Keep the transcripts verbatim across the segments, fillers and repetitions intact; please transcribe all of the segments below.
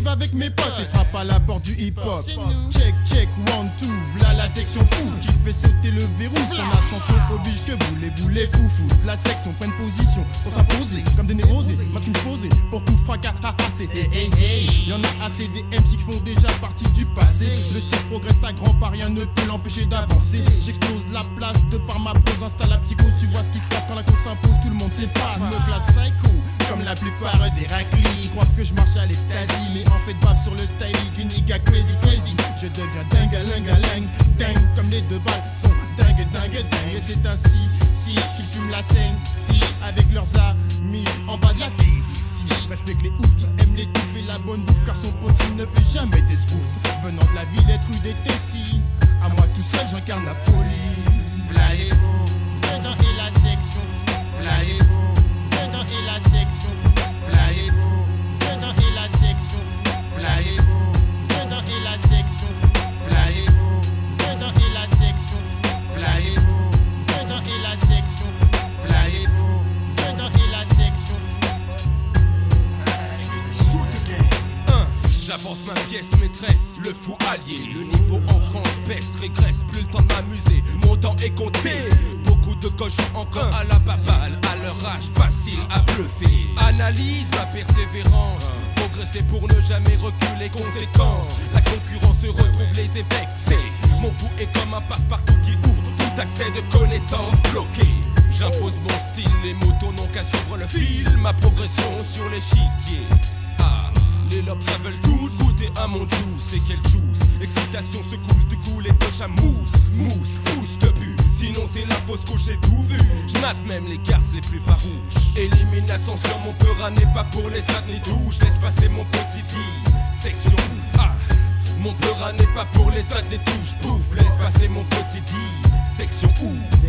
J'arrive avec mes potes et frappe à la porte du hip-hop. Check, check, one, two, v'là la section fou qui fait sauter le verrou. Son ascension oblige que voulez-vous les foufous. La section prenne position pour s'imposer comme des nérosés. Matrix posé pour tout fracas, haha, c'est hey hey hey. Y'en a assez des M C qui font déjà partie du passé. Le style progresse à grands pas, rien ne peut l'empêcher d'avancer. J'explose la place de par ma prose, installe la psychose. Tu vois ce qui se passe quand la cause s'impose, tout le monde s'efface. Me classe psycho, comme la plupart des raclis. Ils croient que je marche à l'extasie, mais en fait bave sur le style du nigga crazy crazy. Je deviens dingue dingue dingue, comme les deux balles sont dingue dingue dingue. Et c'est ainsi, si, qu'ils fument la scène, si, avec leurs amis en bas de la tête. Si, respecte les oufs qui aiment l'étouffe et la bonne bouffe, car son possible ne fait jamais des spoufs. Venant de la ville, être rue des Tessis, à moi tout seul j'incarne la folie. V'là les fous, dedans et la section fou. V'là les fous, dedans et la section fou. V'là les fous, dedans et la section fou. V'là les fous, dedans et la section fou. V'là les fous, dedans et la section fou. V'là les fous, dedans et la section fou. V'là les fous, dedans et la section fou. J'avance ma pièce maîtresse, le fou allié. Le niveau en France baisse, régresse, plus le temps de m'amuser. Mon temps est compté, beaucoup de cochons encore à la baballe. À leur âge, facile à bluffer. Analyse ma persévérance, progresser pour ne jamais reculer. Conséquences, la concurrence se retrouve les évexés. Mon fou est comme un passe-partout qui ouvre tout accès de connaissances bloquées. J'impose mon style, les motos n'ont qu'à suivre le fil. Ma progression sur l'échiquier. Ah. Les lobes ça veulent tout goûter à mon juice. Et quel juice, excitation secousse, du coup les poches à mousse. Mousse, pousse, te pue, sinon c'est la fausse couche, j'ai tout vu. J'mate même les garces les plus farouches. Élimination sur mon peurat n'est pas pour les sacs ni douches. Laisse passer mon positif, section ah. Mon peurat n'est pas pour les sacs des touches. Pouf, laisse passer mon positif, section ouf.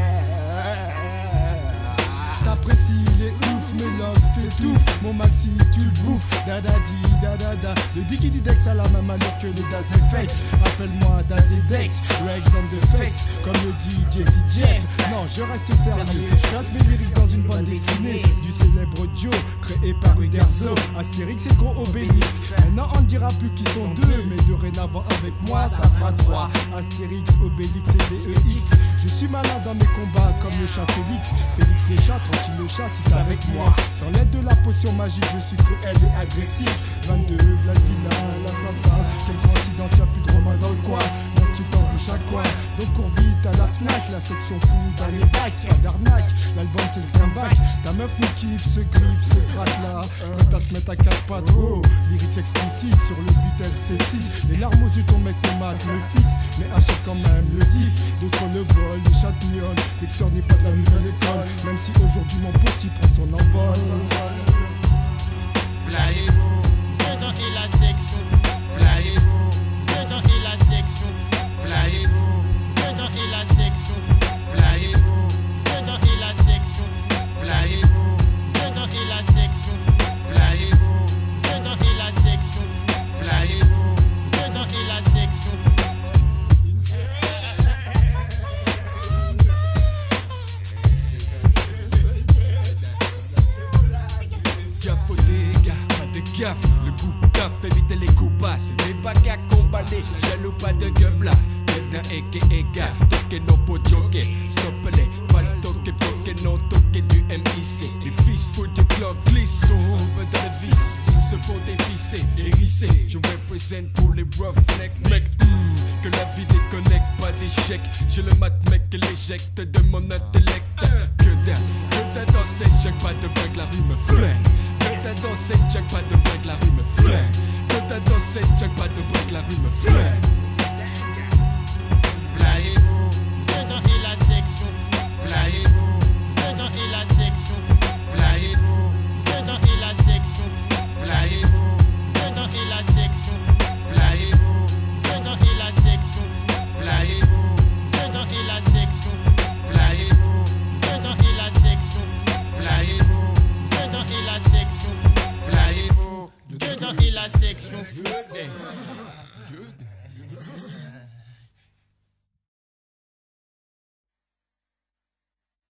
T'apprécies les ouf, mes locks t'étouffes. Mon maxi tu le bouffes, dadadi dadada. Le digididex a la même allure que le Dazefex. Appelle-moi Dazedex, Rex on the Fex. Comme le dit Jesse Jeff. Non, je reste sérieux, je place mes lyrics dans une bande dessinée du célèbre duo créé par Uderzo, Astérix et Gros Obélix. Maintenant on ne dira plus qu'ils sont deux, mais dorénavant avec moi ça fera trois. Astérix, Obélix et D E X. Je suis malin dans mes combats comme le chat Félix. Félix les chats, tranquille le chat si t'es avec moi. Sans l'aide de la potion magique, je suis cruel et agressif. vingt-deux, v'là le vilain, l'assassin. Quelle coïncidence, y'a plus de Romain dans le coin. Mon style t'embouche à quoi. Donc cours vite à la Fnac, la section fou dans les bacs. Pas d'arnaque, l'album c'est le comeback. Ta meuf nous kiffe, se griffe, se gratte là. Quand se mettre à quatre pattes, oh. Lyrics explicites sur le beat elle sexy. Les larmes aux yeux, ton mec me mate, me fixe. Mais achète quand même le disque. D'autres le vol, les chatouillons. Texteur n'est pas de la nouvelle école. Même si aujourd'hui mon possible prend son envol. V'là les fous, dedans et la section fou. V'là les fous, dedans et la section fou. V'là les fous, dedans et la section fou. V'là les fous, dedans et la section fou. V'là les fous, dedans et la section fou. V'là les fous, dedans et la section fou. V'là les fous, dedans et la section fou. Gaffe aux dégâts, pas de gaffe. Le coup taf, évitez les coups bas. C'est des bagarres combalées, jaloux pas de gueule là. Dedans et que égard, toque non pour joker. Stop les, pas le toque, toque non toque du M I C. Les fils foutent du clock, glissent, tombent dans le vice. Se font dévisser, hérissés. Je représente pour les roughnecks, mec. Mm, que la vie déconnecte, pas d'échec. Je le mat, mec, et l'éjecte de mon intellect. Que dalle, que dalle dans cette jungle, pas de blague, la rue me flingue. Que dalle dans cette jungle, pas de blague, la rue me flingue. Que dalle dans cette jungle, pas de blague, la rue me flingue. V'là les fous, dedans et la section fou. V'là les fous, dedans et la section fou. V'là les fous, dedans et la section fou. V'là les fous, dedans et la section fou. V'là les fous, dedans et la section fou. V'là les fous, dedans et la section fou. V'là les fous, dedans et la section fou. V'là les fous, dedans et la section fou. V'là les fous, dedans et la section fou.